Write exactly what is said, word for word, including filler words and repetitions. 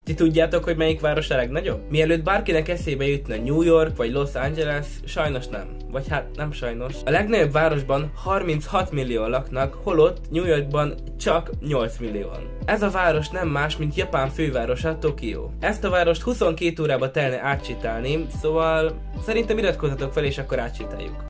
Ti tudjátok, hogy melyik város a legnagyobb? Mielőtt bárkinek eszébe jutna New York vagy Los Angeles, sajnos nem. Vagy hát nem sajnos. A legnagyobb városban harminchat millióan laknak, holott New Yorkban csak nyolc millióan. Ez a város nem más, mint Japán fővárosa, Tokió. Ezt a várost huszonkét órába telne átsétálni, szóval szerintem iratkozzatok fel és akkor átsétáljuk.